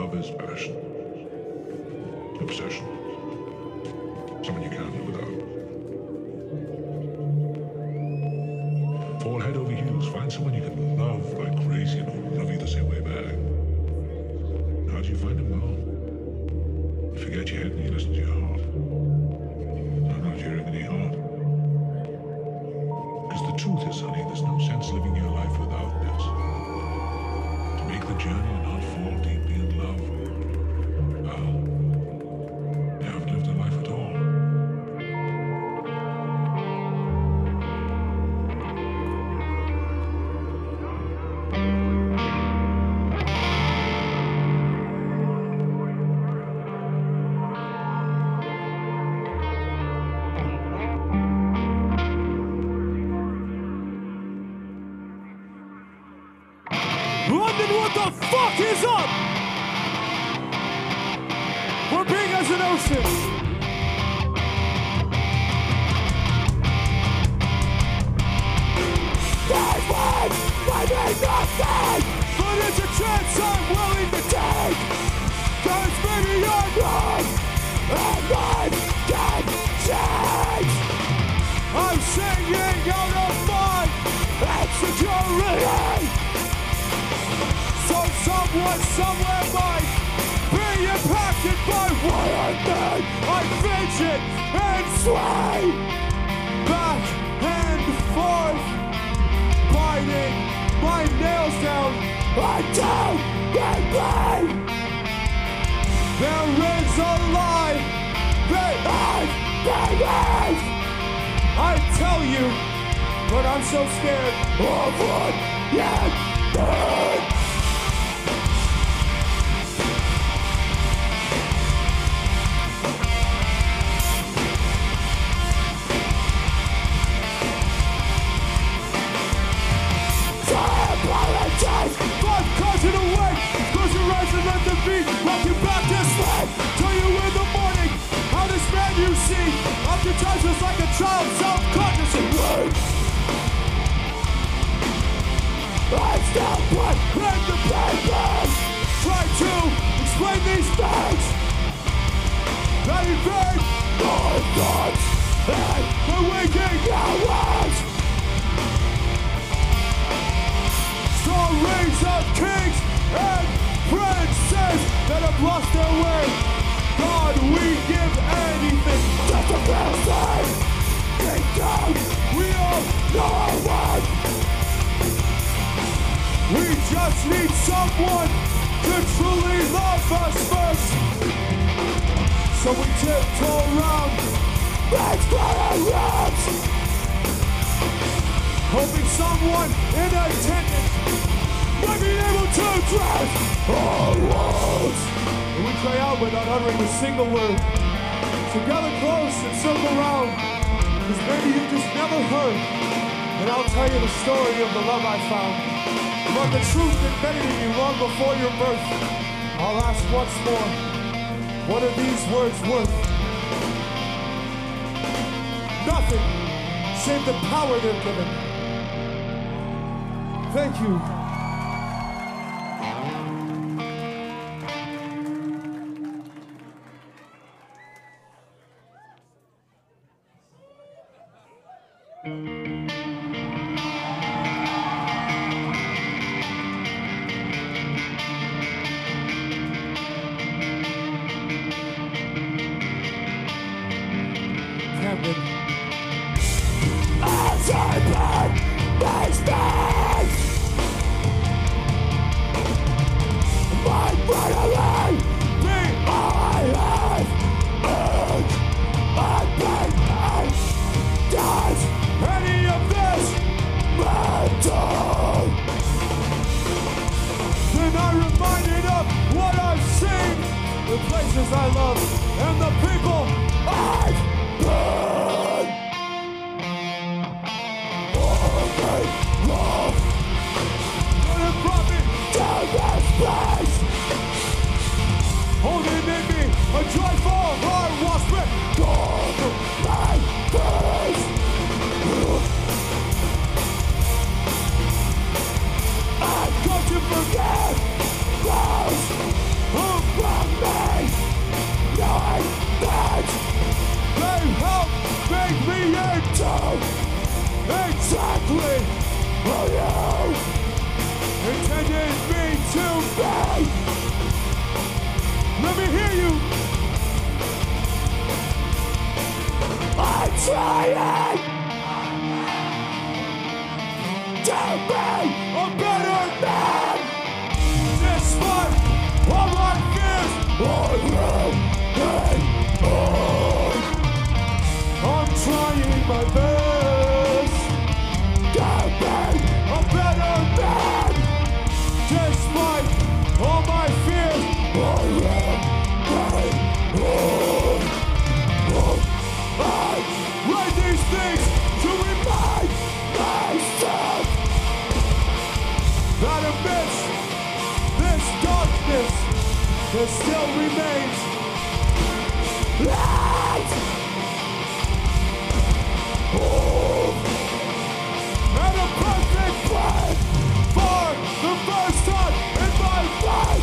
Love is passion, obsession, someone you can't live without. Fall head over heels, find someone you can love like crazy and who'll love you the same way back. How do you find him? Well, you forget your head and you listen to your heart. Sometimes you're in the heart. Because the truth is, honey, there's no sense living your life without this. To make the journey and not fall deeply in love, well, you haven't lived a life at all. London, what the fuck is up? We're big as an ocean. There's one, I mean nothing, but it's a chance I'm willing to take. Cause maybe I'm wrong, and life can change. I'm singing out of my insecurity. So someone somewhere might be impacted by what I did. I fidget and sway back and forth, biting my nails down until they bleed. There is a lie that I believe. I tell you, but I'm so scared of what you did. I'm causing away, close your eyes and let the beat rock you back to sleep. Tell you in the morning how this man you see oftentimes is like a child, self-conscious and weak. I still put in the papers, try to explain these things that invade my thoughts and the waking hours. Stories of kings and princes that have lost their way. God, we give anything just to feel safe. Kingdom, we all know our worth. We just need someone to truly love us first. So we tiptoe around back square rocks, hoping someone in attendance might be able to address our words. And we cry out without uttering a single word. So gather close and circle round, because maybe you just never heard. And I'll tell you the story of the love I found, about the truth embedded in you long before your birth. I'll ask once more, what are these words worth? Nothing, save the power they're given. Thank you. Forget those who Oh, you intended me to be. Let me hear you. I'm trying to be a better man. Despite all my fears, I'm trying my best to be a better man. Despite all my fears, I write these things to remind myself that amidst this darkness, there still remains light. And a perfect plan for the first time in my life.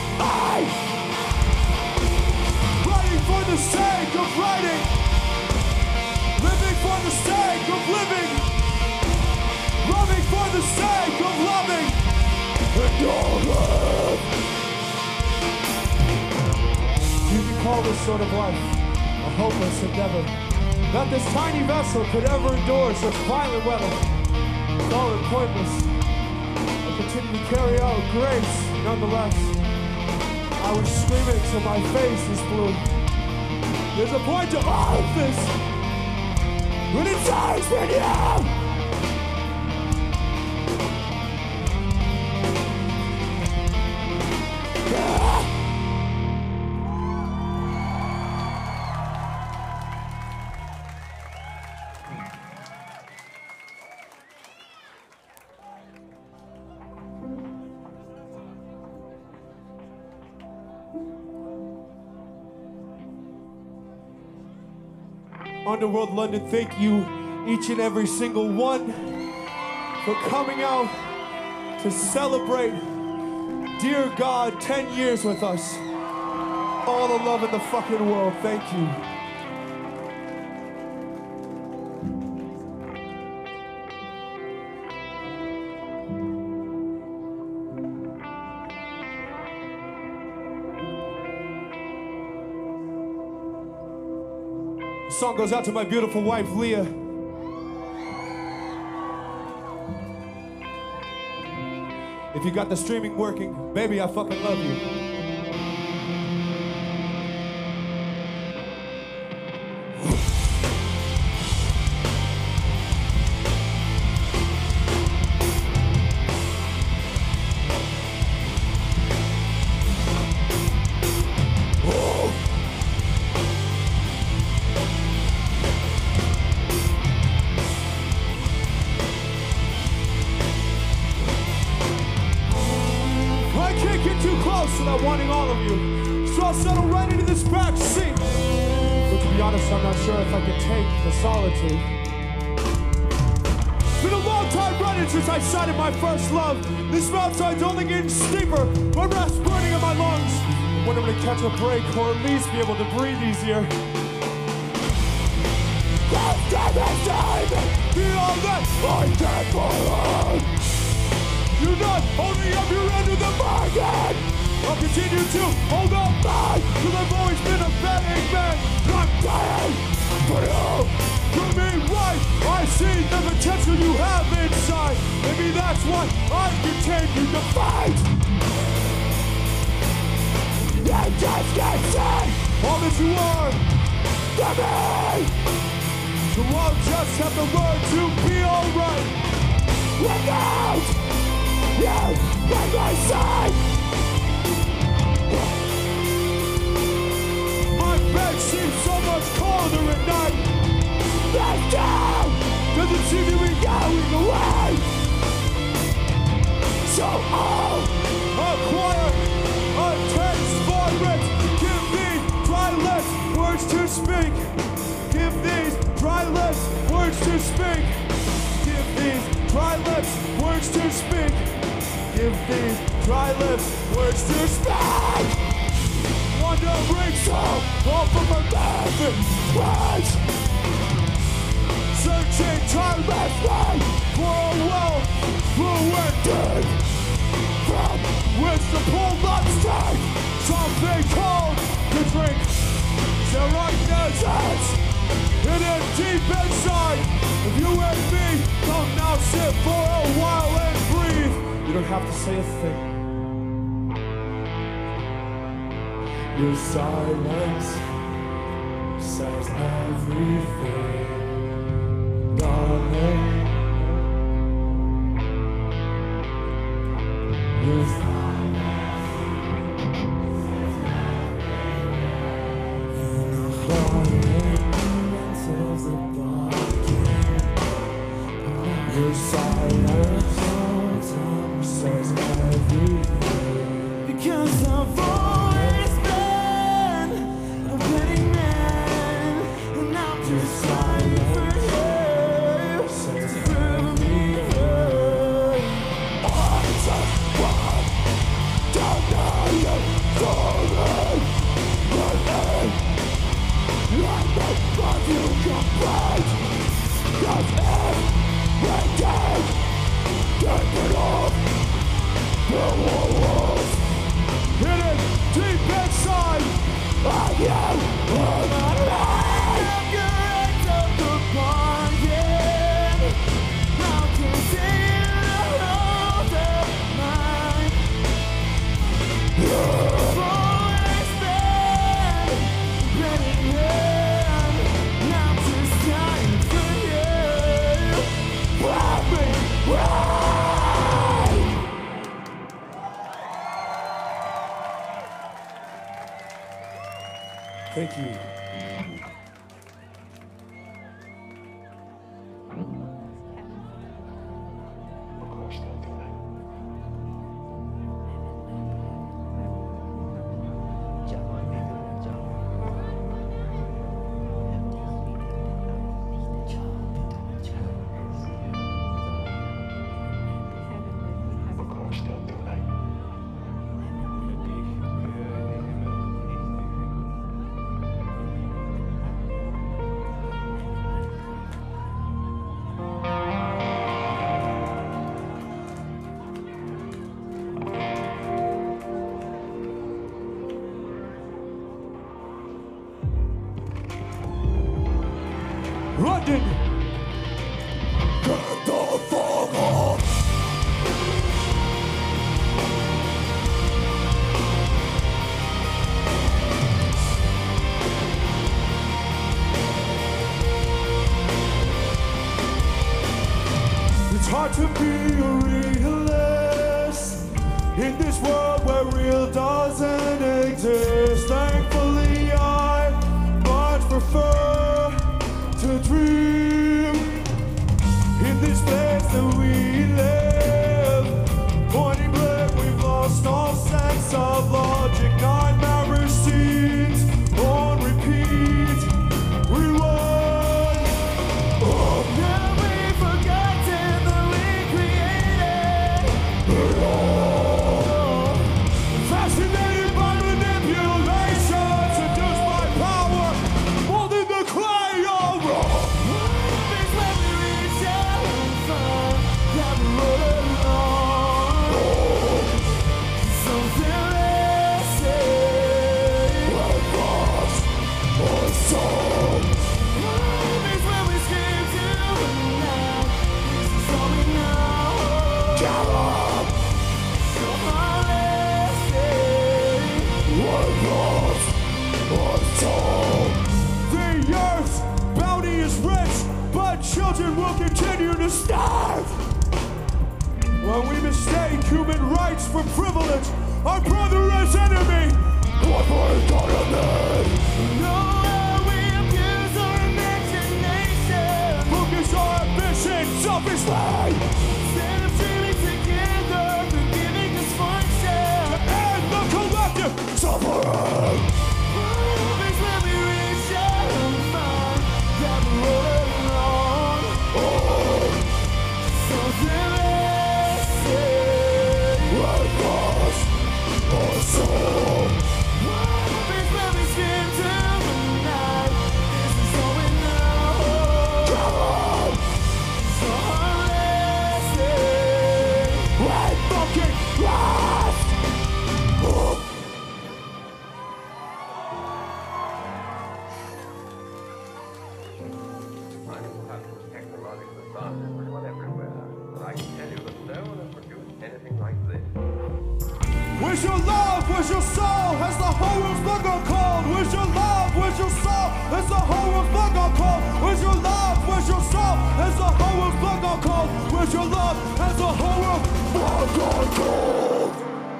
Writing for the sake of writing, living for the sake of living, loving for the sake of loving. And your love. You can call this sort of life a hopeless endeavor, that this tiny vessel could ever endure such violent weather. Call it pointless. I continue to carry out grace nonetheless. I was screaming till my face is blue. There's a point to all of this, when it starts with you. Underworld London, thank you, each and every single one, for coming out to celebrate, dear God, 10 years with us. All the love in the fucking world, thank you. The song goes out to my beautiful wife, Leah. If you got the streaming working, baby, I fucking love you. Without wanting all of you, so I'll settle right into this back seat. But to be honest, I'm not sure if I can take the solitude. It's been a long time running since I sighted my first love. This mountainside's only getting steeper, my breath's burning in my lungs. I wonder when to catch a break, or at least be able to breathe easier. Be all that I can for. You not only have your end of the bargain. I'll continue to hold on by, cause I've always been a betting man. I'm dying for you. To me, right, I see the potential you have inside. Maybe that's why I continue to fight. You just can't say all that you are to me. So I'll just have to learn to be alright without you by my side. My bed seems so much colder at night. That down doesn't seem to be going away. So I'll acquire a taste for it. Give these dry lips words to speak. Give these dry lips words to speak. Give these dry lips words to speak. Give these dry lips words to speak. Wandering soul off of my laughing words. searching tirelessly for a well fluid from which to pull that strength. Something cold to drink. There are deserts hidden deep inside. If you and me come now sit for a while and breathe. You don't have to say a thing. Your silence says everything, darling. Your silence says everything, darling. Tells the body. Your silence says everything. Because I've always been a betting man, and I'm just trying for you to prove me wrong. I just want to know your story, but then I make you complete. Cause every day, take it off the walls. Hidden deep inside of you. I'm great of the bargain. I'll continue to hold up mine. I've always been ready, and I'm just dying for you. Grab me, Thank you. London! Get the fuck off! It's hard to be a realist in this world where real doesn't exist. Thankfully, I much prefer to dream in this place that we live. Pointing blank, we've lost all sense of logic. Nightmare scenes on repeat. We run. Oh, now we've forgotten that we created it all. Fascinated by manipulation, seduced by power, molding the clay of wrong. It's when we reach out and find that we're all alone. Something less like lost or soul. It's when we scream to the night. This is all we know. Come on. Come on, let's say we're lost or soul. The earth's bounty is rich, but children will continue to starve. When we mistake human rights for privilege, our brother is enemy. What we're gonna need? No, we abuse our imagination. Focus our ambition selfishly. Instead of dreaming together, forgiving dysfunction. To end the collective suffering. It's when we reach out and find that we're all alone. Something less like lost or soul. It's when we scream to the night. This is all we know. Come on. last. I will have technological advances pretty much everywhere, but I can tell you that no one has produced anything like this. Where's your love? Where's your soul? Has the whole world's book on cold? Where's your love? Where's your soul? Has the whole world's book on cold? Where's your love? Where's your soul? Has the whole world's book on cold? Where's your love? Has the whole world's book on cold?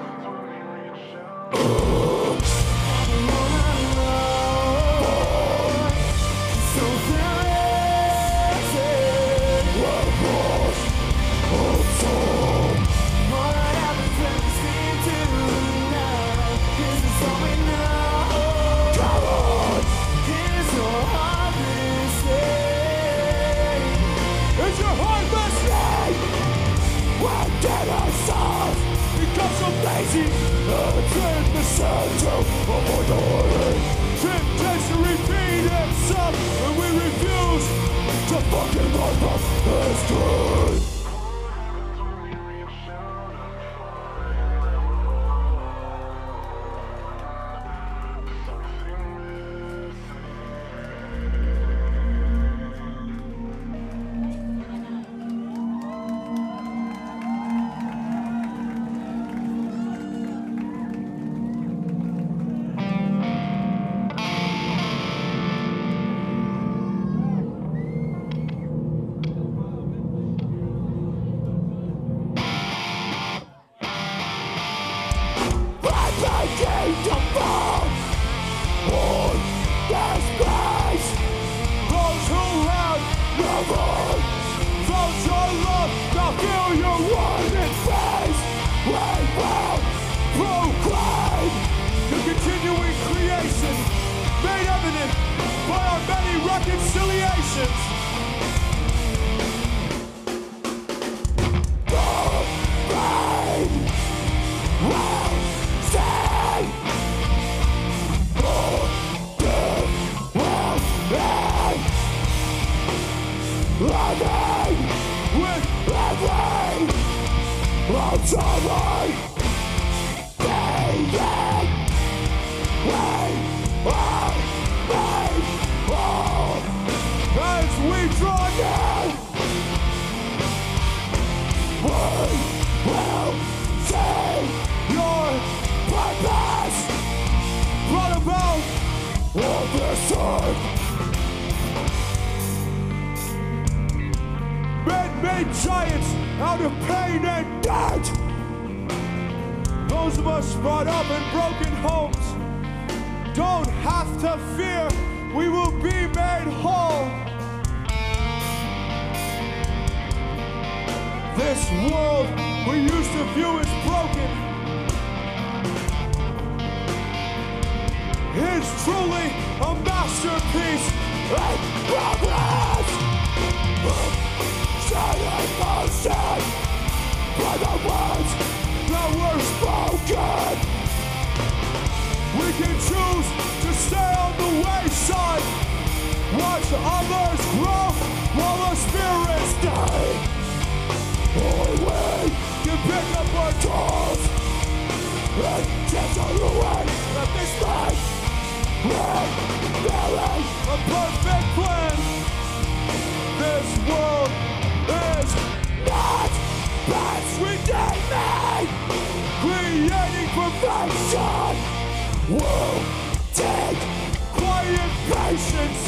So lazy, turn the center of authority. Temptation repeat itself, and we refuse to fucking run up history. Men-made giants out of pain and debt. Those of us brought up in broken homes don't have to fear, we will be made whole. This world we used to view as broken is truly a masterpiece in progress. Set in motion by the words that were spoken. We can choose to stay on the wayside, watch others grow while our spirits die. Or we can pick up our tools and get on the way of this life. Building a perfect plan. This world is not past redeeming. Creating perfection will take quiet patience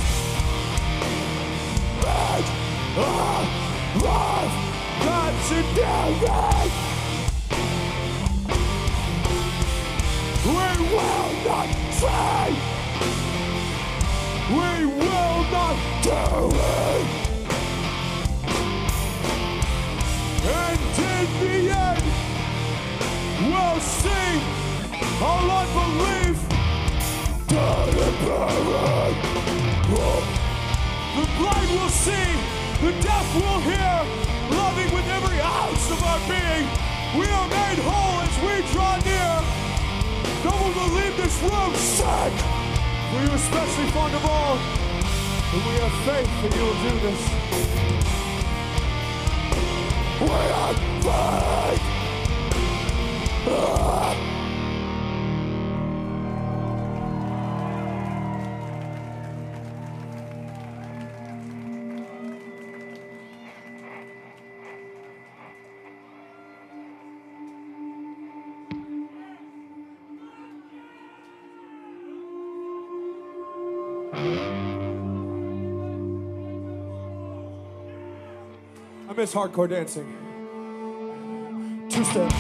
and a life that's enduring. We will not try. We will not do it. And in the end, we'll see all unbelief deliberate. The blind will see, the deaf will hear, loving with every ounce of our being. We are made whole as we draw near. No one will leave this room sick. For you especially fond of all, and we have faith that you will do this. We have faith. I miss hardcore dancing. Two-step.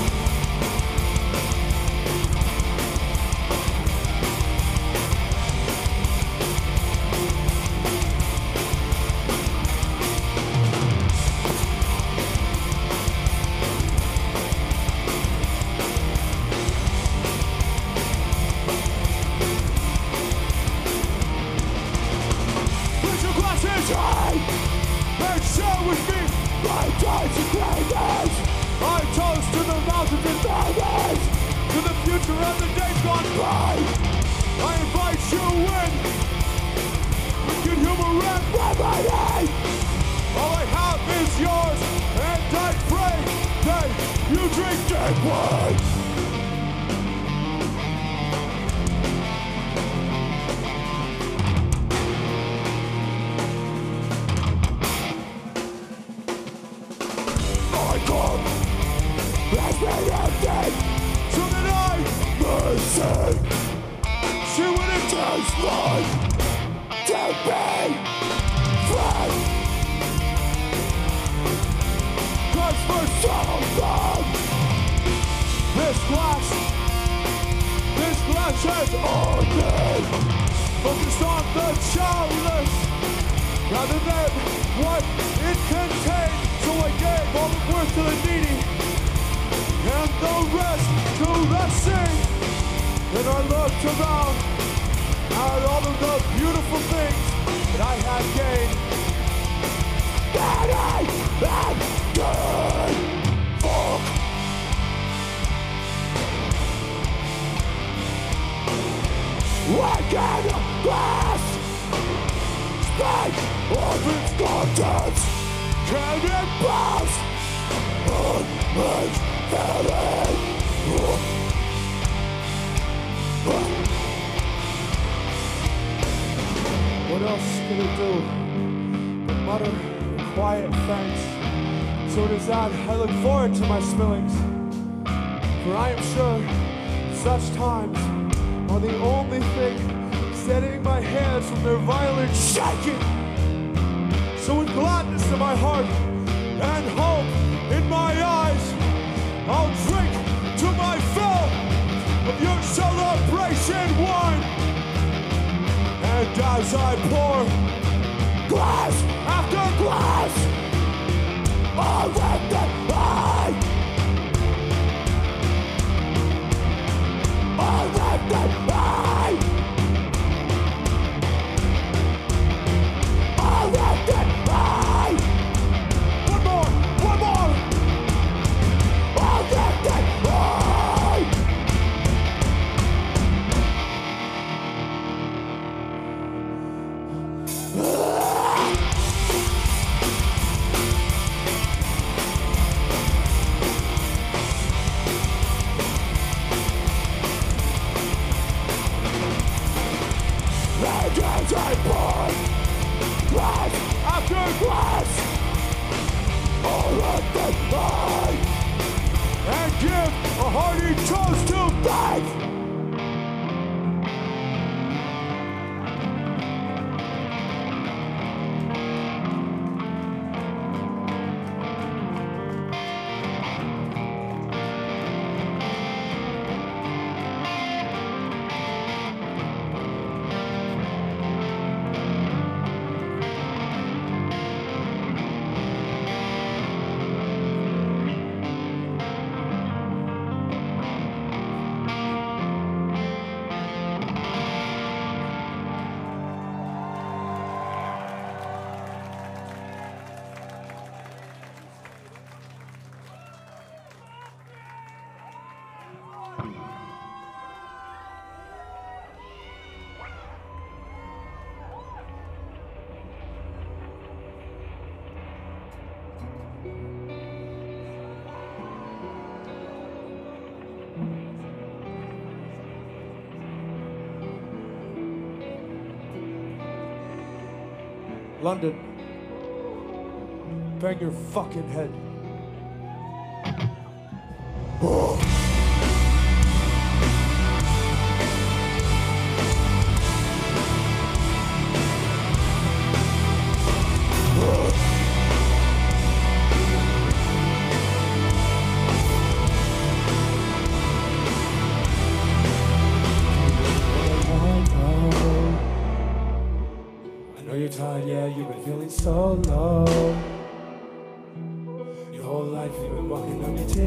Put your glasses on and share with me my times and greatness. I toast to the mountains and valleys, to the future and the days gone by. I invite you in with good humor and remedy. All I have is yours, and I pray that you drink deeply. I come as many empty so that I may see. See what it tastes like to be free. 'Cause for so long this glass has only focused on the chalice rather than what it contained. So I gave all the worth to the needy and the rest to the sick. Then I looked around at all of the beautiful things that I had gained. That I had done. Fuck. Like in a glass, spent of its contents. Cannonballs on my valley. What else can it do but mutter quiet thanks? So it is that I look forward to my spillings, for I am sure such times are the only thing steadying my hands from their violent shaking. So with gladness in my heart and hope in my eyes, I'll drink to my fill of your celebration wine. And as I pour glass after glass, I'll let them by. I'll let them by. I'll let them by. One more. I'll let them by. And as I pour glass after glass, I'll let them by and give a hearty toast to life. London, bang your fucking head. tired, yeah, you've been feeling so low. Your whole life you've been walking on your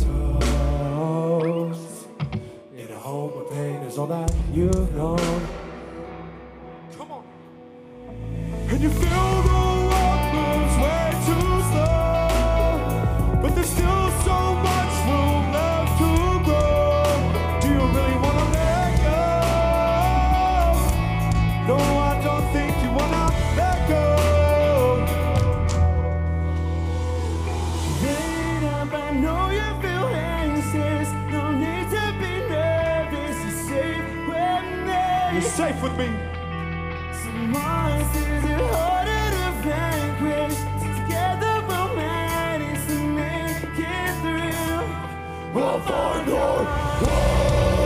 tiptoes. In a home where pain is all that you've known. Come on. And you feel the world moves way too slow, but there's still so much room left to grow. Do you really want to let go? No, I don't think you want to let go. Wait up, I know you feel anxious. No need to be nervous. You're safe with me. You're safe with me. Some monsters are harder to vanquish. Together we'll manage to make it through. We'll find our way.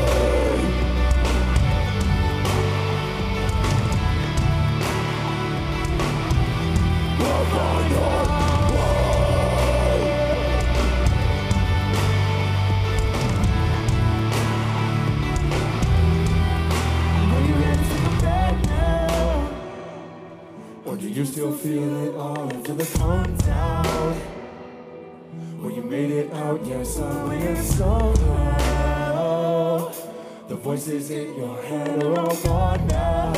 We'll find our way. Are you ready to go back now? Or do you still feel it all after the countdown? Well, you made it out, yes, somewhere somehow. The voices in your head are all gone now.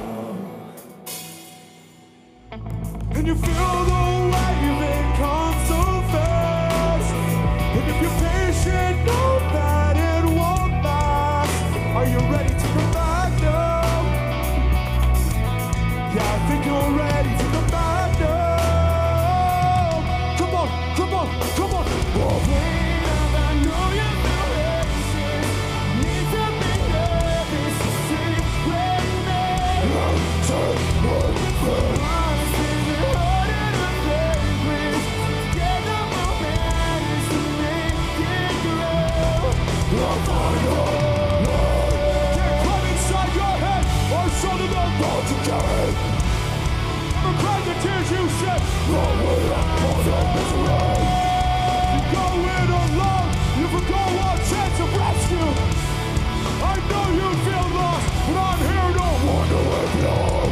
And you feel the wave, it comes so fast. And if you're patient, know that it won't last. Are you ready to come back now? Yeah, I think you're ready to come back now. Come on, come on, come on. Whoa. Wait up, I know you feel anxious. Need to be nervous to see with me. Monsters are harder to vanquish. Together we'll manage to make it grow. We'll find our way. Can't come inside your head or shoulder the road to carry. Never cried the tears you shed. Run with us, cause of misery. You go in alone, you forgo all chance of rescue. I know you feel lost, but I'm here to wonder if you're.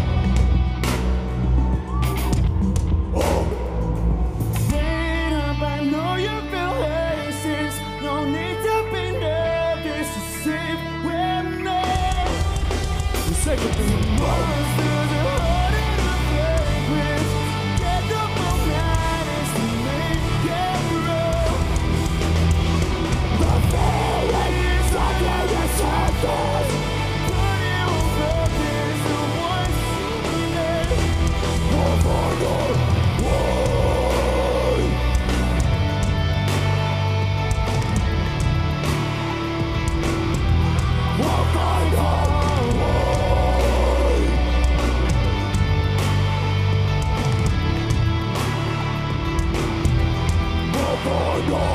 Wait up, I know you feel anxious. No need to be nervous, you're safe with me. You're safe with me. Monsters are harder to vanquish. Together we'll manage to make it through. The feeling is under the surface, but it will focus on what's next. We'll find our way. We'll find our way. We'll find our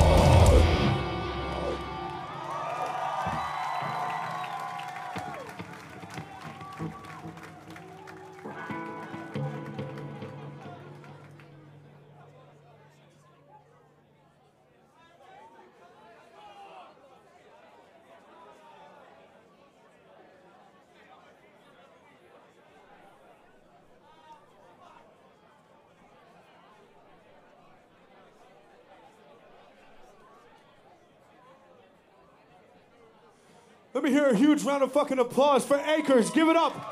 Let me hear a huge round of fucking applause for Acres. Give it up.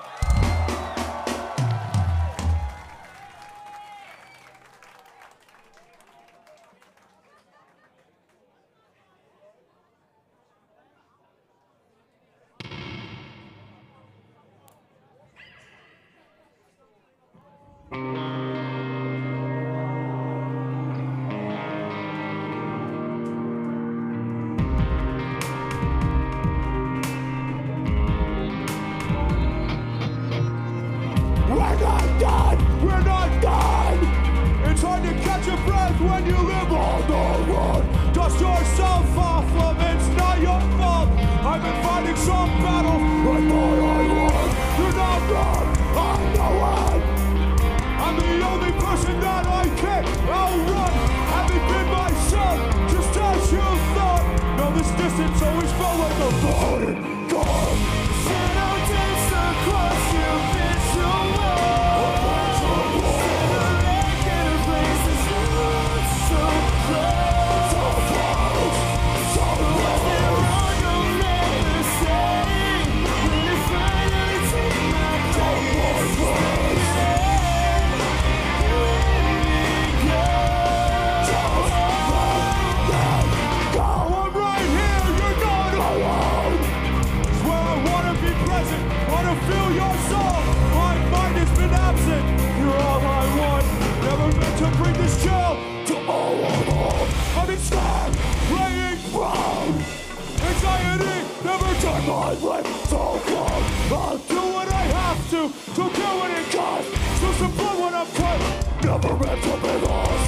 When you live on the road, dust yourself off of it, it's not your fault. I've been fighting some battle, I thought I won. You're not wrong, I know it. I'm the only person that I can't outrun. Having been myself, just as you thought. No, this distance always felt like a falling gun. Shadow takes across you, bitch, turn my life so cold. I'll do what I have to do what it costs. So some blood when I'm cut, never meant to be lost.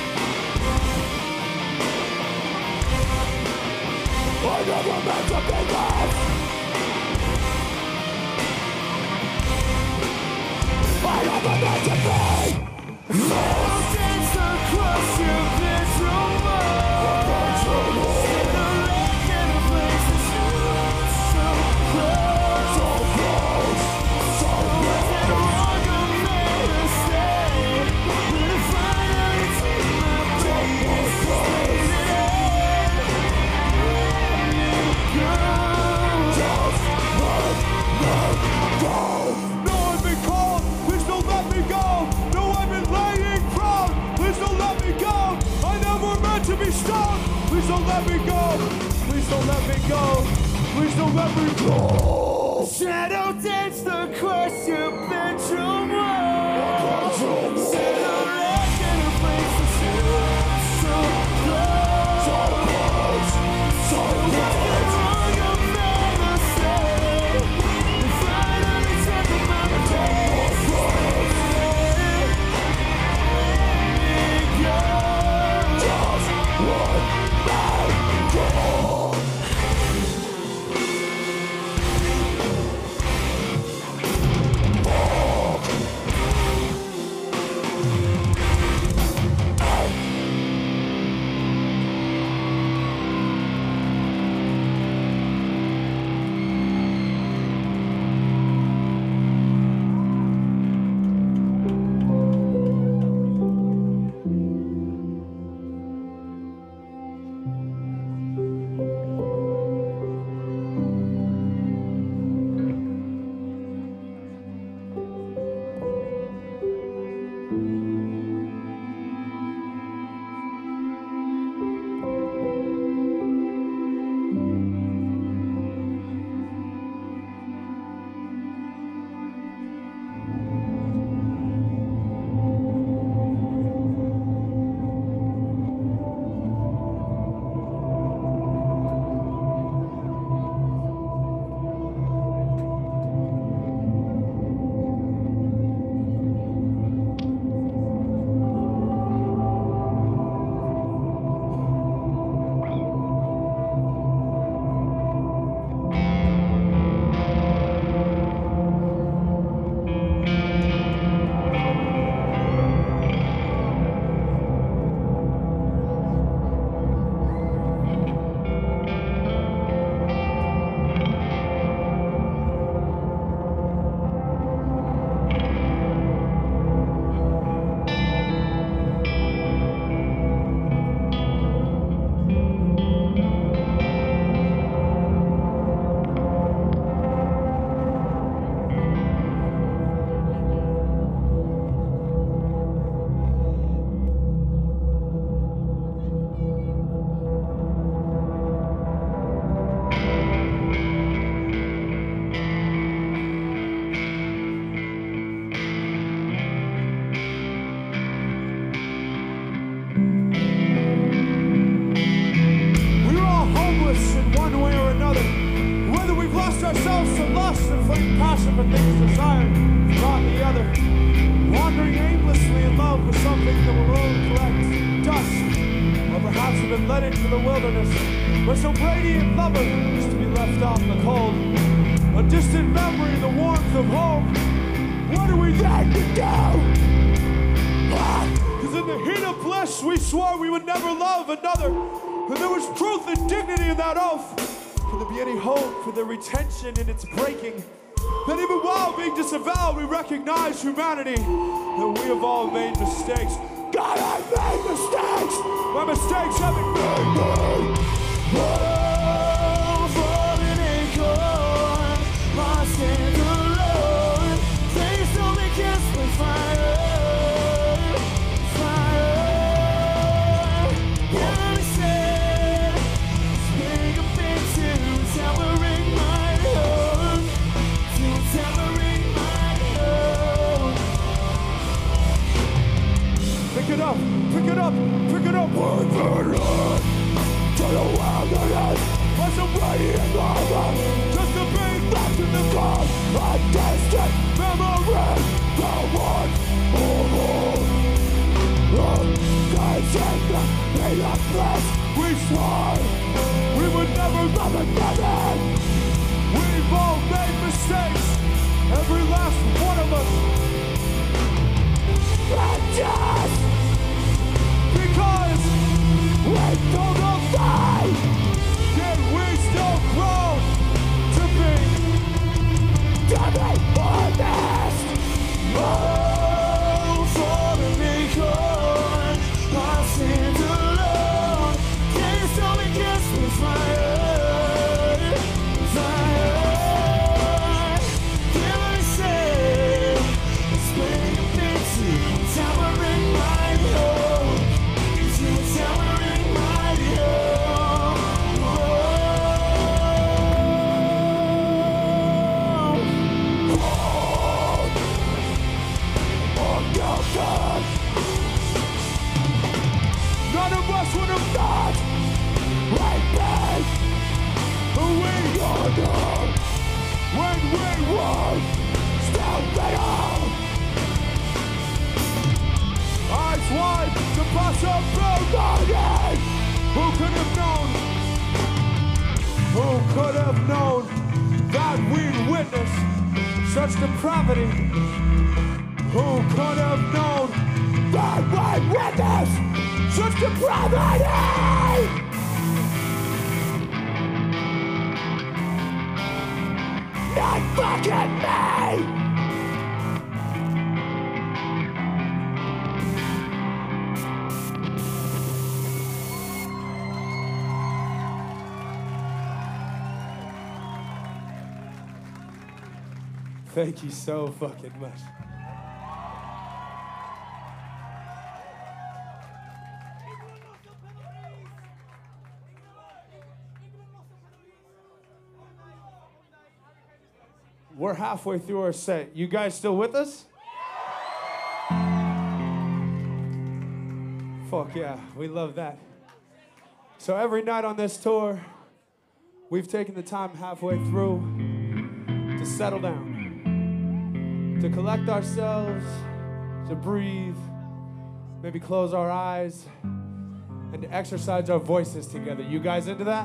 I never meant to be lost. I never meant to be lost. Dance across your bedroom wall. In a wreck and a place that's so close. So close. So close. Was it wrong of me to stay? When I finally take my place, stayed it in. Just let me go. No, I've been called. Please don't let me go. No, I've been laying proud. Please don't let me go. I never meant to be stoned. Please don't let me go. Please don't let me go. Please don't let me go. Shadow danced across your bedroom wall. Set a wreck in a place that's so close. So close. So close. Wrong of me to say. We finally took my place. Ourselves to lust and flame passion for things desired, not the other. Wandering aimlessly in love with something that will only collect dust. Or perhaps have been led into the wilderness, where some radiant lover is to be left out in the cold. A distant memory, the warmth of home. What are we then to do? Cause in the heat of bliss we swore we would never love another. And there was truth and dignity in that oath. Could there be any hope for the retention in its breaking? That even while being disavowed, we recognize humanity. That we have all made mistakes. God, I've made mistakes! My mistakes haven't made me! Oh, falling and gone, lost and alone. Please don't make us with fire. Pick it up, pick it up, pick it up. We're burning to the wilderness. What's a radiant lava? made us this. We swore we would never love again. We've all made mistakes, every last one of us. And just because we don't know why, yet we still grow to be honest. Oh, falling because I seem to love. Can you still be kissed with fire? Fire. Hear what I say. It's playing a fancy, towering mighty home. It's you towering mighty home. None of us would have thought right back who we are now when we were still little. Eyes wide, the possibility. Who could have known? Who could have known that we'd witness such depravity? Who could have known that we'd witness such depravity? Not fucking me! Thank you so fucking much. We're halfway through our set. You guys still with us? Fuck yeah, we love that. So every night on this tour, we've taken the time halfway through to settle down, to collect ourselves, to breathe, maybe close our eyes, and to exercise our voices together. You guys into that?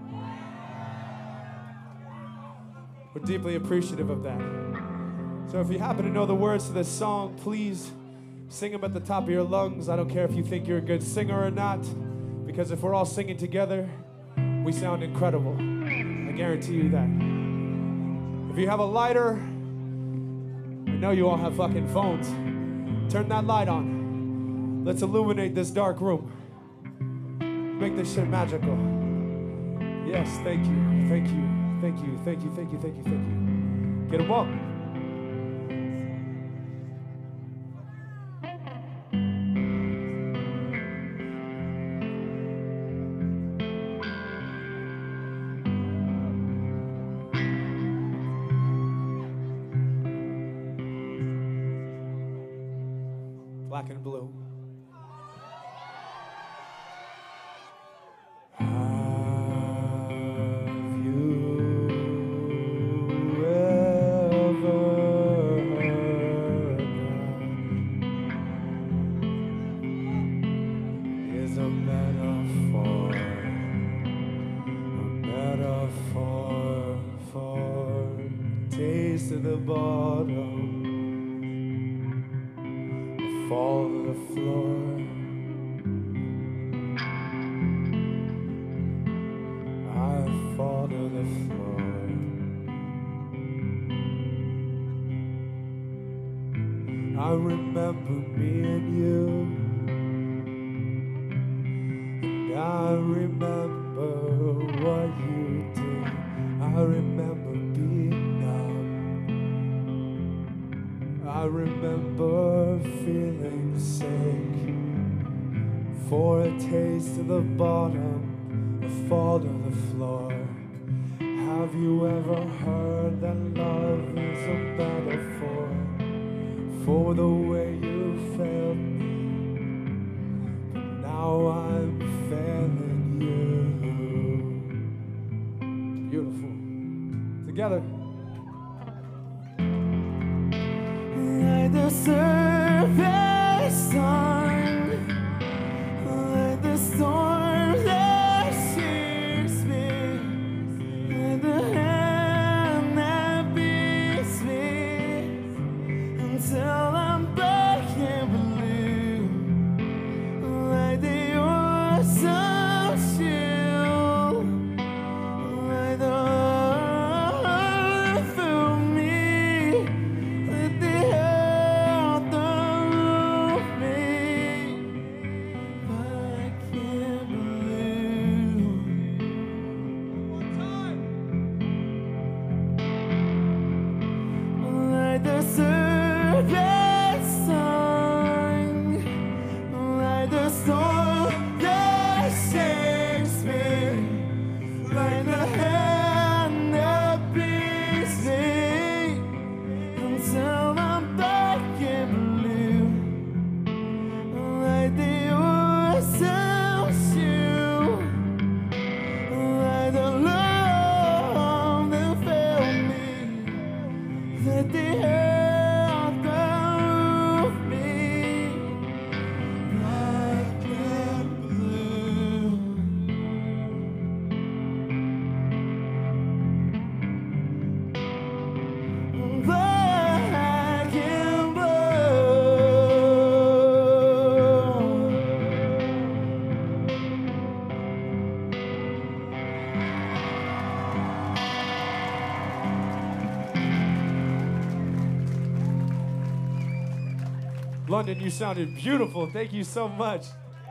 We're deeply appreciative of that. So if you happen to know the words to this song, please sing them at the top of your lungs. I don't care if you think you're a good singer or not, because if we're all singing together, we sound incredible. I guarantee you that. If you have a lighter, I know you all have fucking phones. Turn that light on. Let's illuminate this dark room. Make this shit magical. Yes, thank you, thank you. Thank you, thank you, thank you, thank you, thank you. Get them up. Black and blue. To the bottom, fall to the floor. I fall to the floor. I remember me and you, and I remember what you did. I remember being I remember feeling sick. For a taste of the bottom, a fall to the floor. Have you ever heard that love is a metaphor for the way you failed me? But now I'm failing you. Beautiful. Together. The surface sun, like the storm. London, you sounded beautiful. Thank you so much.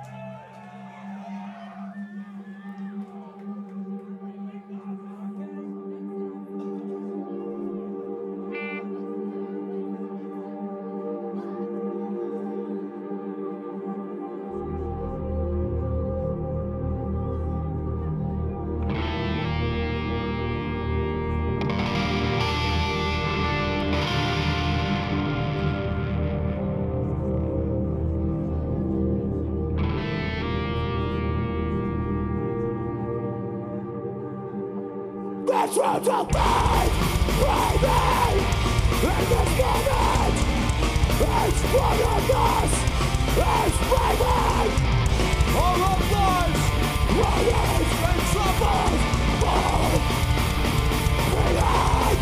This road's a fight, breathing in this moment. It's one of us, it's breathing. All our lives, Worries and troubles, all freedom.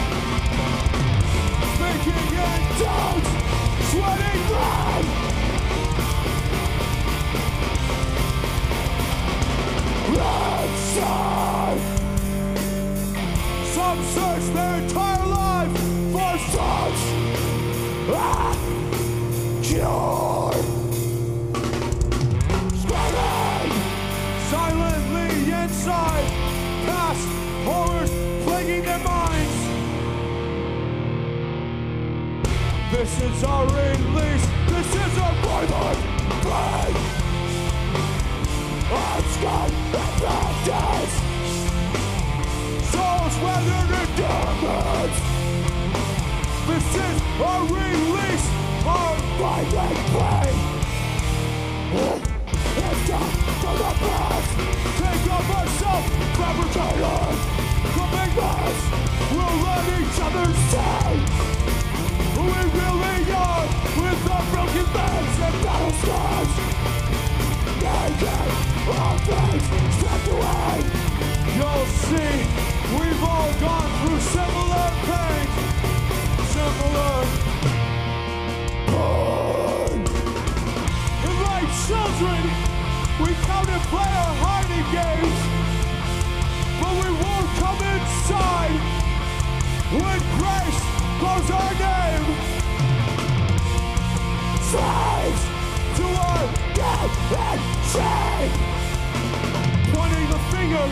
thinking in Don't sweating blood. Let's start. some search their entire life for Such a cure. Screaming. silently inside, past horrors plaguing their minds. This is our release. This is our Violent pain. Unscarred and practice. souls weathered in Damage. This is our release. Our Violent pain. It's time for the past. take of ourselves, fabricated. Coming back, we'll let each other Say who we really are with our broken beds and battle scars. naked. All things stripped away. You'll see, we've all gone through similar pain. Similar. And like children, we come and play our hiding games. But we won't come inside when grace calls our name. Slaves To our death and shame. pointing the finger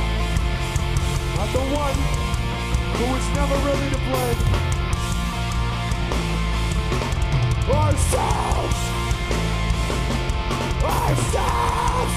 at the one who was never really to blame. Ourselves. Ourselves.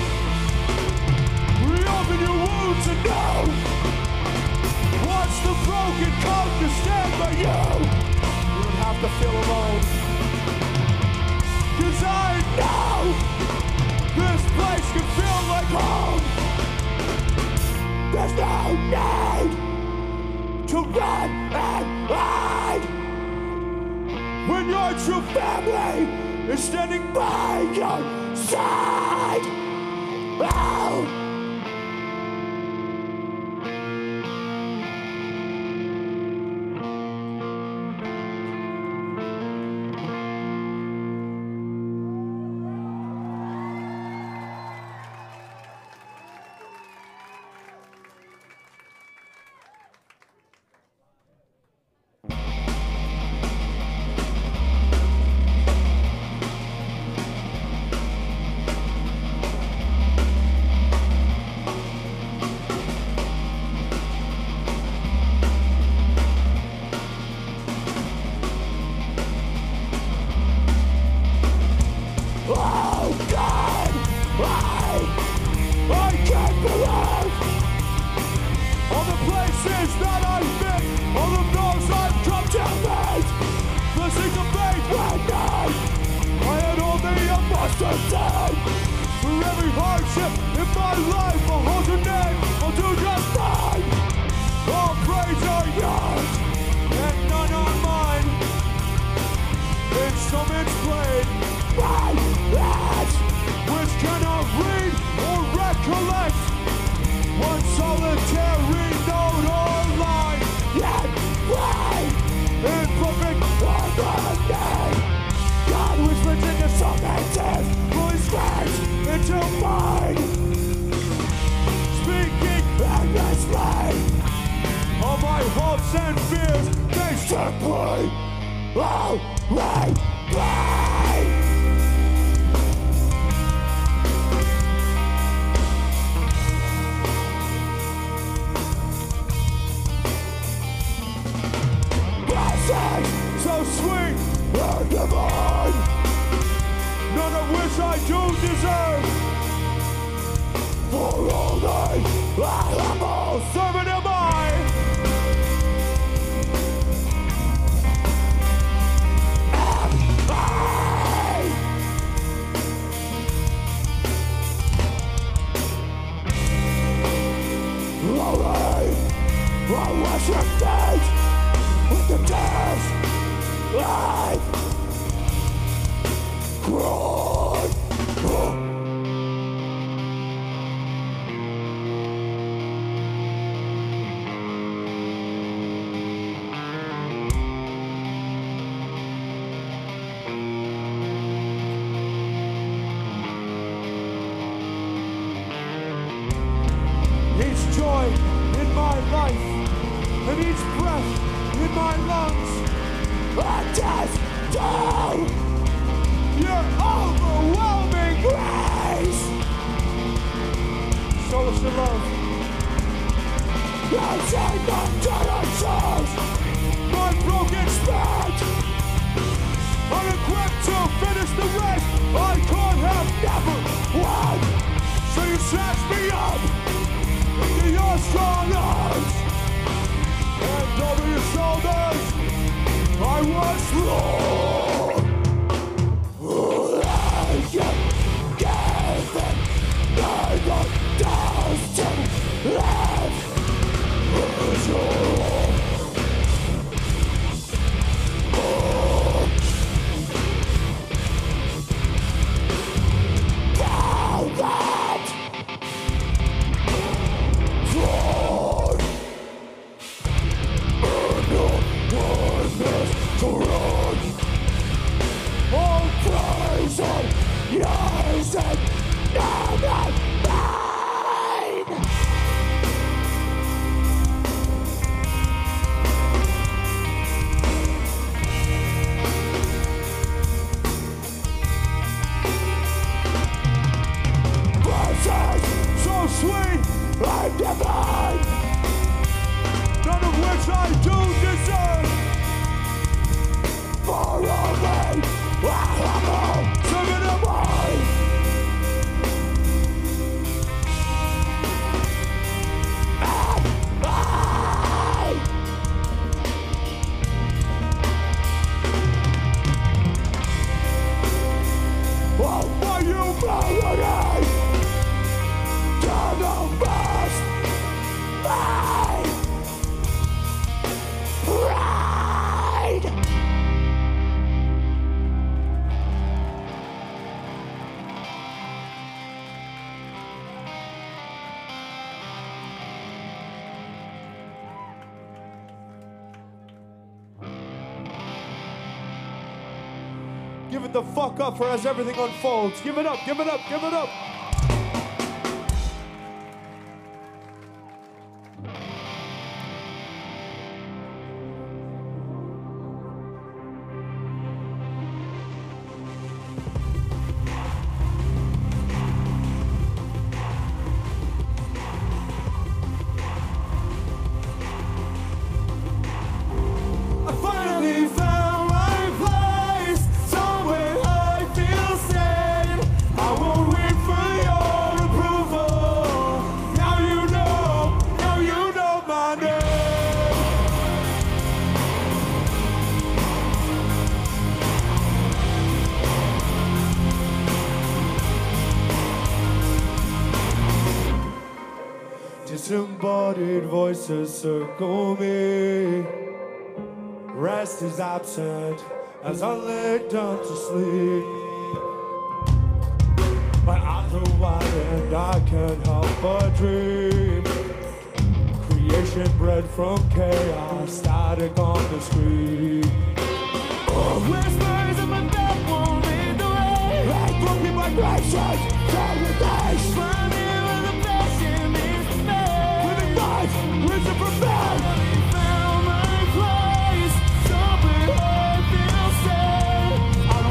Reopen your wounds and know. Watch the broken come to stand by you. You don't have to feel alone. 'Cause I know this place can feel like home. There's no need to run and hide When your true family is standing by your side. Oh. Oh God, I can't believe all the places that I've been, all of those I've come to meet. Blessings of faith when I had all the monsters say for every hardship in my life. I'll hold your name, I'll do just fine. All praise are yours, and none are mine. Instruments played, my head. which cannot read or recollect. One solitary note or line, Yet why in perfect harmony? God whispers in your sonneted voice scratch into mine. speaking Endlessly, of my hopes and fears. They simply, oh, right. So sweet and divine, none of which I do deserve. For only I am all servant am I. Only I worship fate with the death. Life cry. Each joy in my life and each breath in my lungs, I just do your overwhelming grace. Show us your love. I say my generations, my broken spirit, unequipped to finish the race I could have never won. So you snatched me up into your strong arms, and over your shoulders I was wrong. I am given by the dust to live. Is your yours and none of mine. Blessings so sweet and divine, none of which I do deserve. For only I am all servant of mine. And I for you melody to the best my pride. Give it the fuck up for as everything unfolds. Give it up, give it up, give it up. I finally found my place, somewhere I feel safe. I won't wait for your approval. Now you know my name. Disembodied voices circle me. Rest is absent as I lay down to sleep. My eyes are wide and I can't help but dream. Creation bred from chaos, static on the street. Whispers of my death won't lead the way. Like broken vibrations, paradise. Running where the passion is to stay. Living life, risen from bed. Found my place. I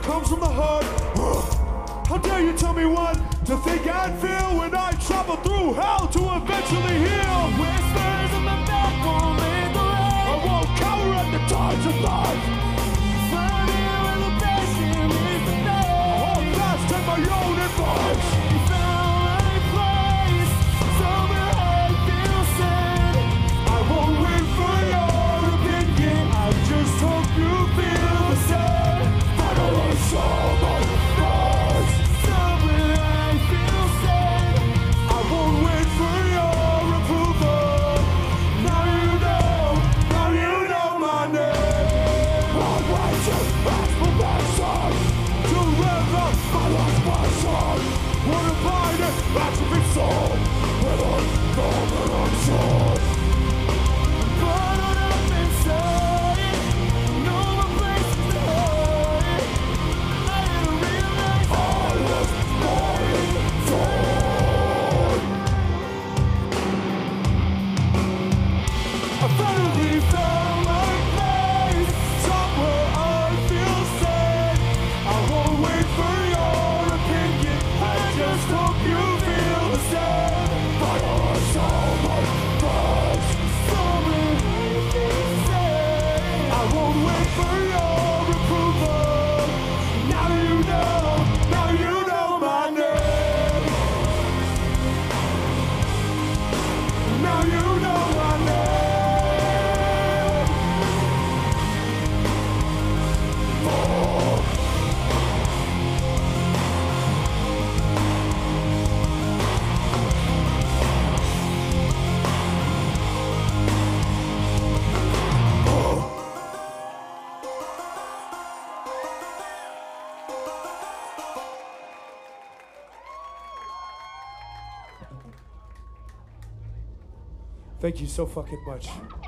comes from the heart. How dare you tell me what to think and feel when I travel through hell to eventually heal? Whispers in my back won't make the rain. I won't cower at the tides of life. Find me where the passion is the night. Hold fast, take my own advice. You found my place, somewhere I feel sad. I won't wait for your opinion. I just hope you feel the same. Finally, someone first. Somewhere I feel sad. I won't wait for your approval. Now you know my name. I'll wait to ask permission to live up my last person. Wanna find it, that's a big soul. With a golden sword. Bottled up inside, no more place to hide. I didn't realize I was born for. I finally found my place, somewhere I feel safe. I won't wait for your opinion, I just hope you feel the same. But I saw my face, somewhere I feel safe. I won't wait for your approval. Now you know my name. Now you know my name. Thank you so fucking much.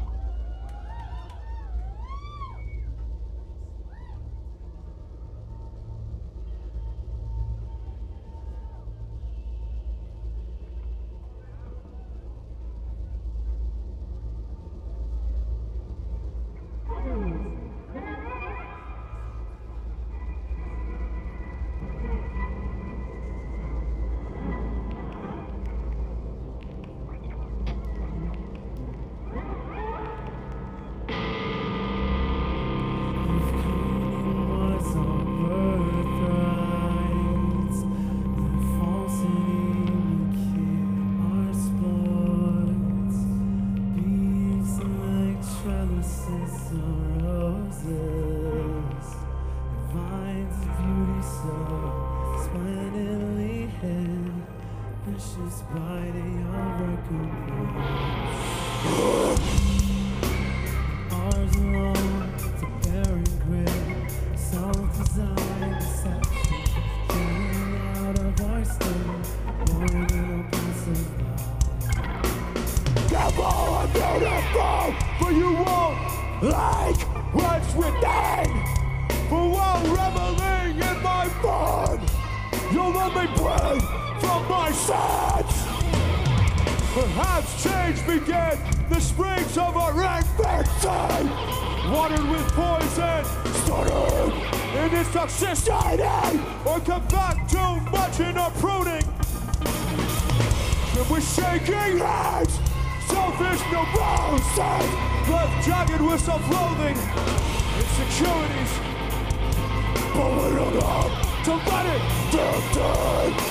For you won't like what's within. For while reveling in my fun, you'll let me breathe from my sins. Perhaps change began the springs of our infancy, watered with poison, started in its toxicity, or come back too much in our pruning. And with shaking hands, selfish neurosis, left jagged with self-loathing, insecurities, but we don't have to let it dictate.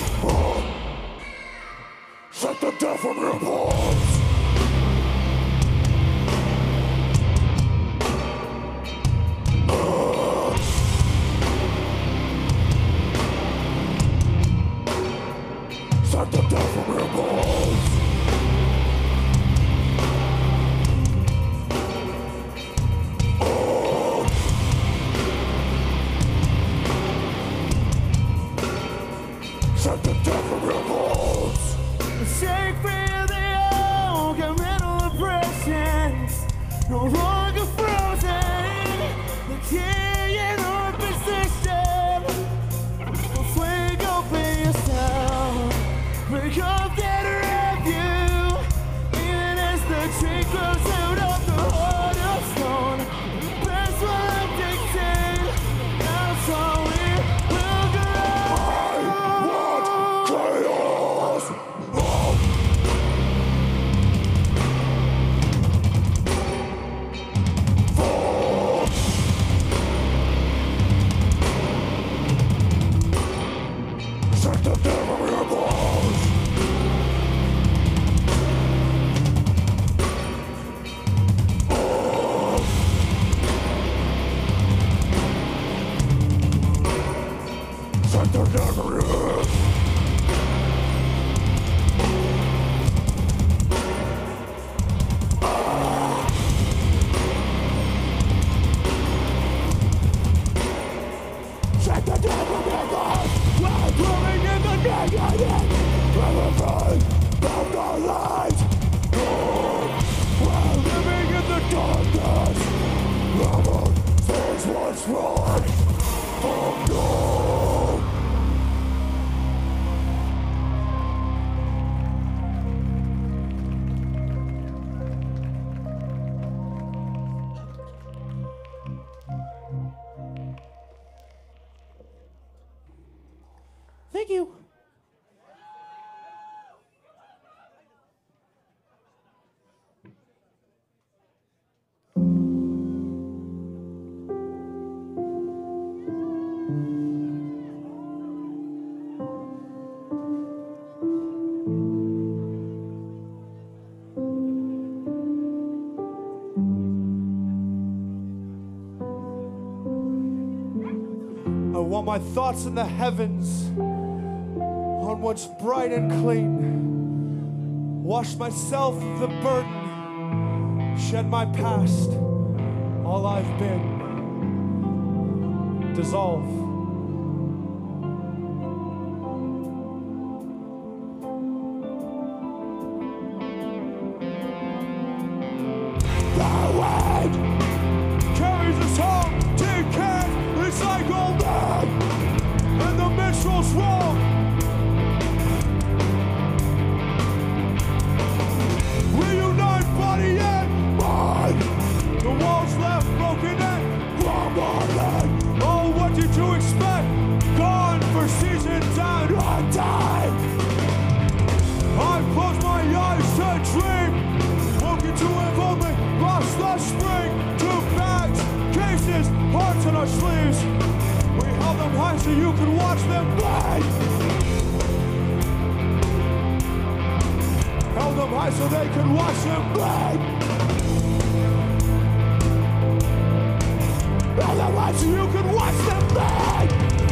Shut the death from your pulse. Shut the death from your pulse. Shut the death from your pulse. shake free of the old, get mental oppressions, no longer frozen. The key in our position. Swing open yourself, break off that review. Even as the tree grows out of the heart of stone, that's what I dictate. That's all. Thank you. I want my thoughts in the heavens, on what's bright and clean. Wash myself of the burden, shed my past, all I've been. Dissolve. Carries us home, take care, recycle man, and the minstrel's wrong. Reunite body and mind. The walls left broken and crumbling. Oh, what did you expect? Gone for seasons and undone. I close my eyes to dream. Looking to have only lost the spring. 2 bags, cases, hearts on our sleeves. We held them high so you could watch them bleed. Held them high so they could watch them bleed. Held them high so you could watch them bleed.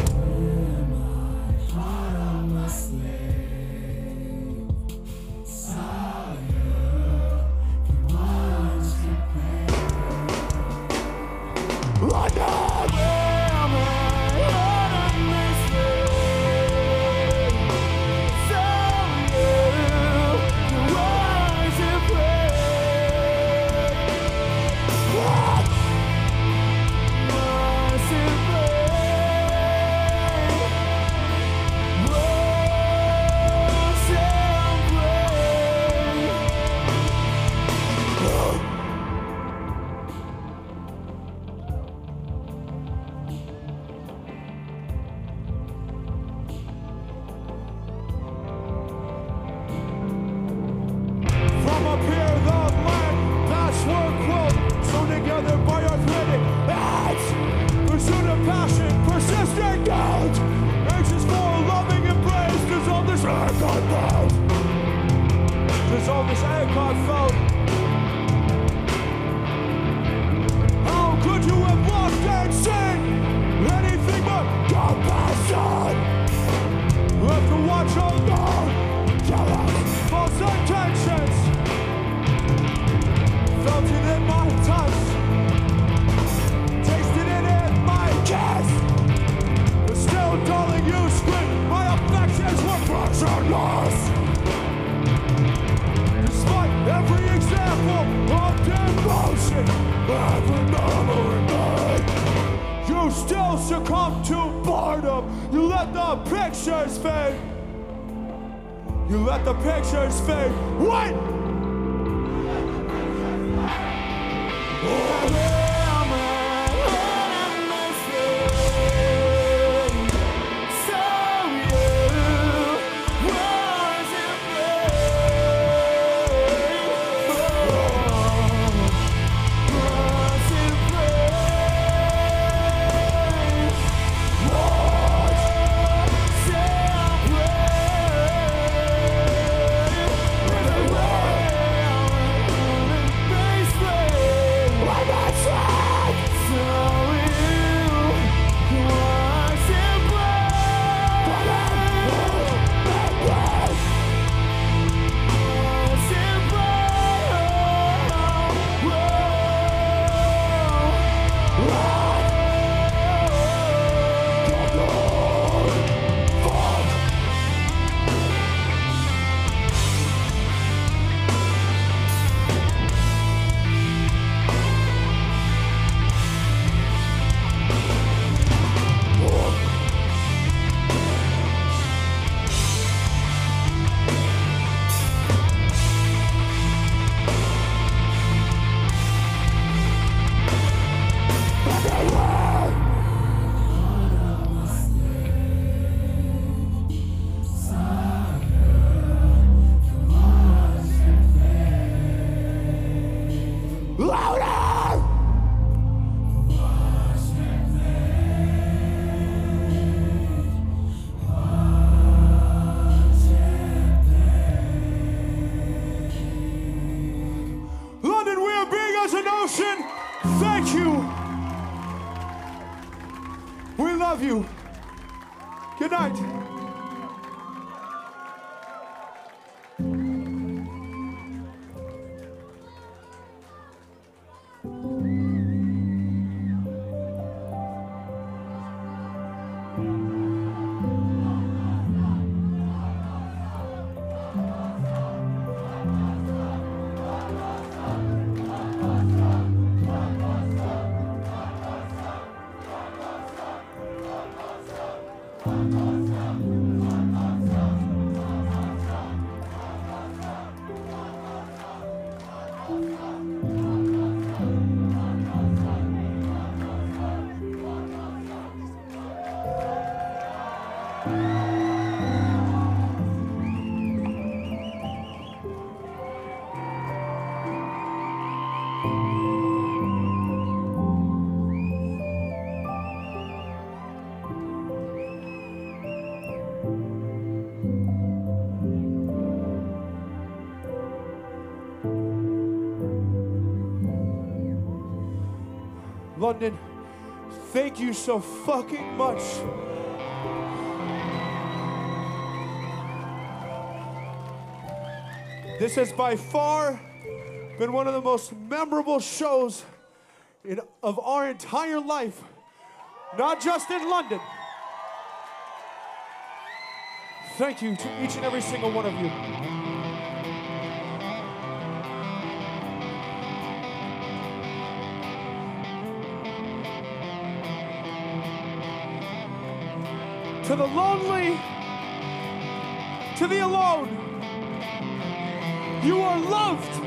You let the pictures fade. What? love you. Good night. London, thank you so fucking much. This has by far been one of the most memorable shows of our entire life, not just in London. Thank you to each and every single one of you. To the lonely, to the alone, you are loved.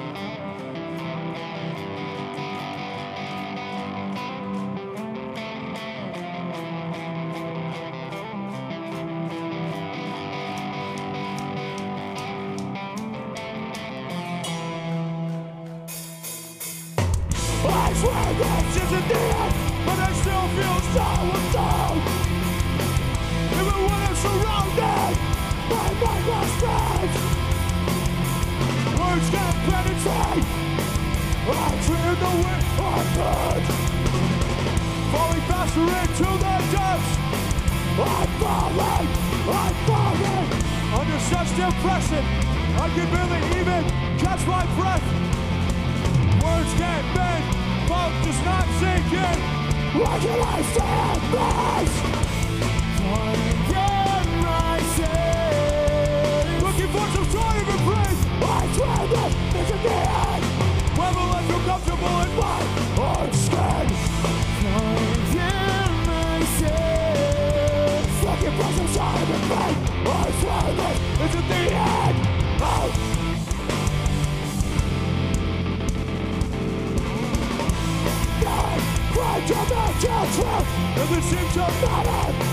I swear this isn't the end, but I still feel so alone. Even when I'm surrounded by my best friends, words can't penetrate. I clear the way I've heard. Falling faster into the depths. I'm falling under such depression. I can barely even catch my breath. Words can't bend, love does not sink in. Why can I stand this? Looking for some joy to breathe. I swear that this is the end. Where will I feel comfortable in my own skin? Looking for some joy to breathe. I swear that this is the end. Oh. Cry to the children, and it seems to matter.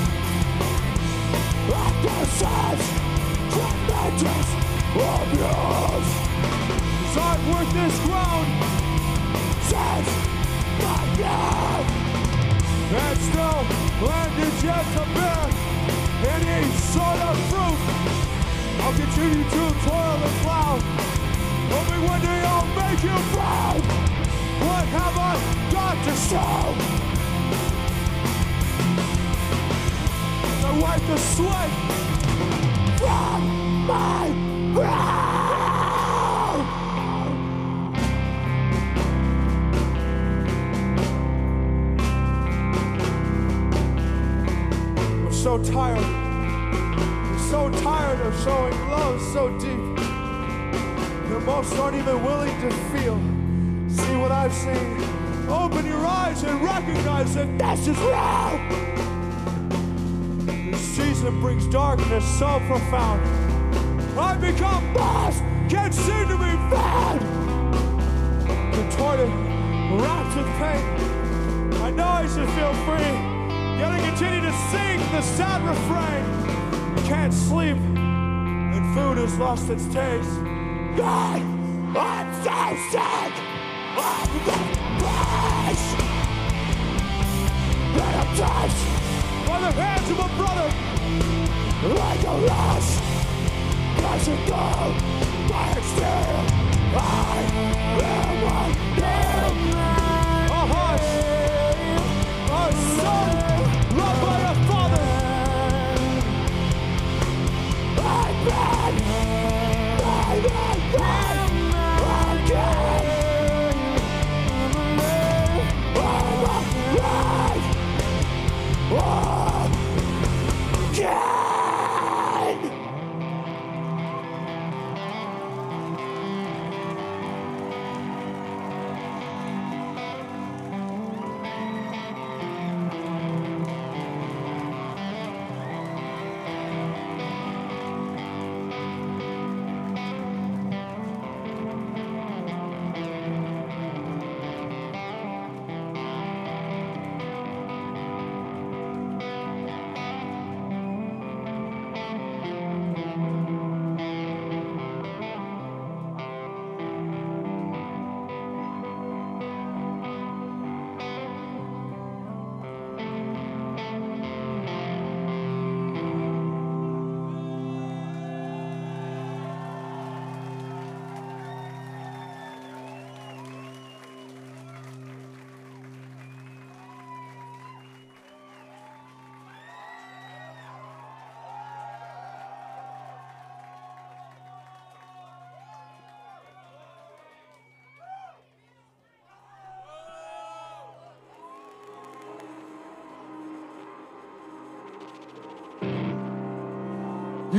Understands tremendous abuse. Cause I've worked this ground since my youth, and still land is yet to bear any sort of fruit. I'll continue to toil and plow, hoping one day I'll make you proud. What have I got to show? I wipe the sweat from my brow. I'm so tired. I'm so tired of showing love so deep that most aren't even willing to feel. See what I've seen. Open your eyes and recognize that this is real. Season brings darkness so profound. I've become lost, can't seem to be found. Contorted, wrapped with pain. I know I should feel free, yet I continue to sing the sad refrain. Can't sleep, and food has lost its taste. God, I'm so sick of this place. That I'm touched by the hands of a brother, like a rush, crashing down my exterior. I am one new, a hush, a son loved by a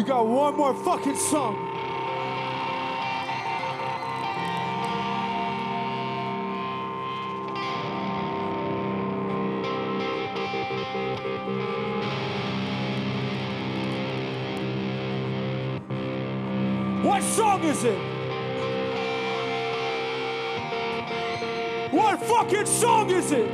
got one more fucking song. What song is it? What fucking song is it?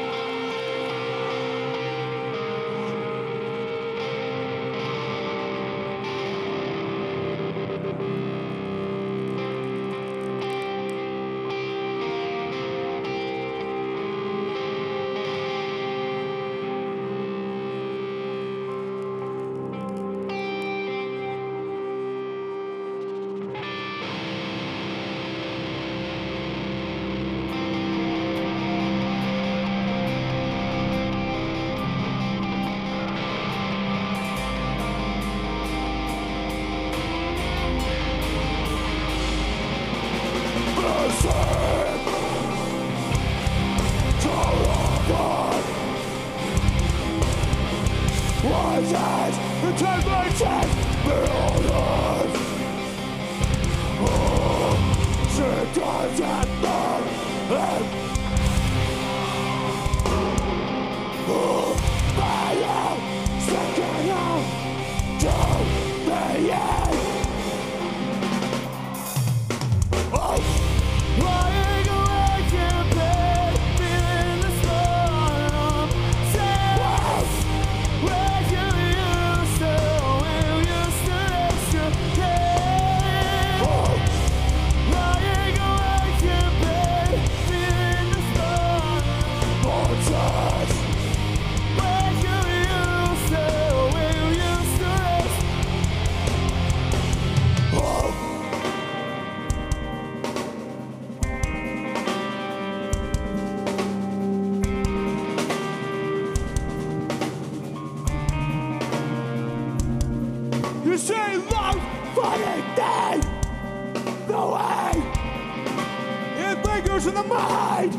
You say love funny thing, the way it lingers in the mind.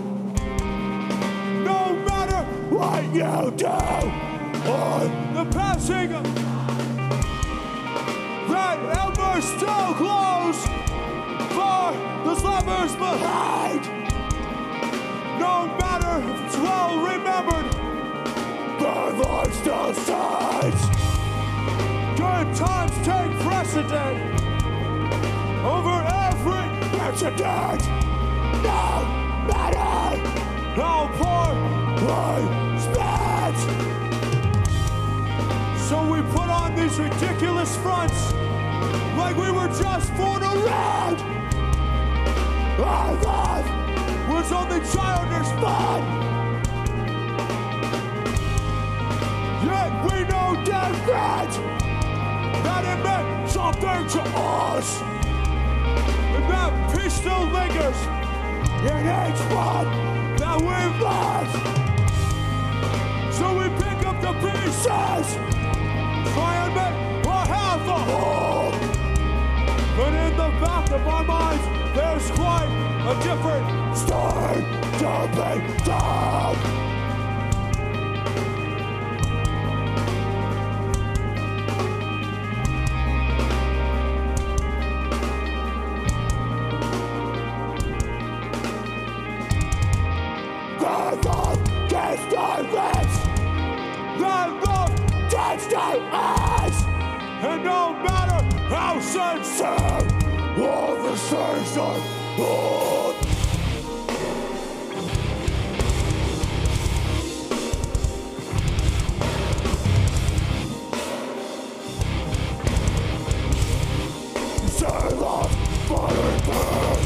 No matter what you do, on the passing that ever still glows for those lovers behind. No matter if it's well remembered, the Lord still shines. Good times take precedent over every precedent. No matter how poor we spent. So we put on these ridiculous fronts like we were just fooling around. Our love was only childish fun. Yet we know dead right that it meant something to us, and that peace still lingers in each one that we've lost. So we pick up the pieces, try and make a half a whole, but in the back of our minds there's quite a different story to be told. That love touched our eyes, and no matter how sincere, all the stars are old. Say love, fire and burn.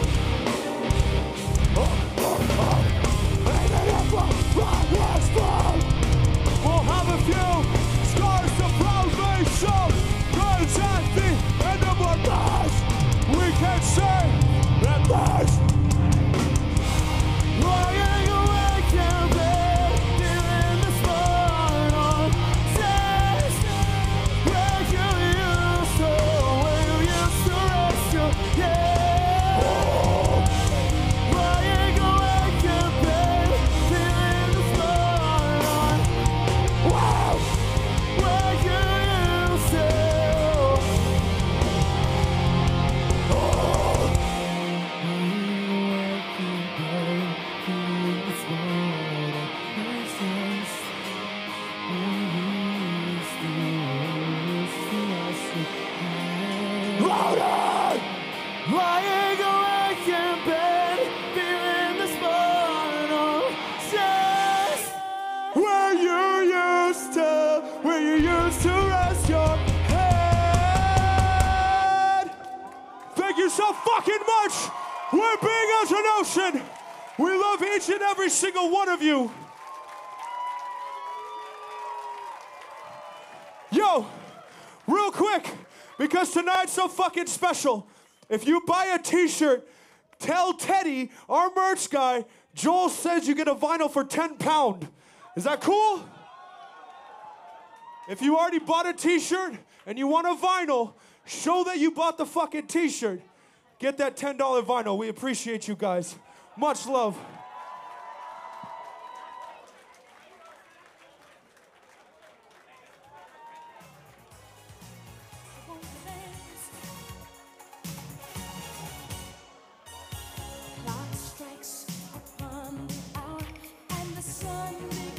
Let's go! loaded. Lying awake in bed, feeling the spawn of stress. Where you used to rest your head. Thank you so fucking much. We're Big as an Ocean. We love each and every single one of you. Yo, real quick, because tonight's so fucking special. If you buy a t-shirt, tell Teddy, our merch guy, Joel says you get a vinyl for £10. Is that cool? If you already bought a t-shirt and you want a vinyl, show that you bought the fucking t-shirt. Get that $10 vinyl. We appreciate you guys. Much love. Clock strikes upon the hour, and the sun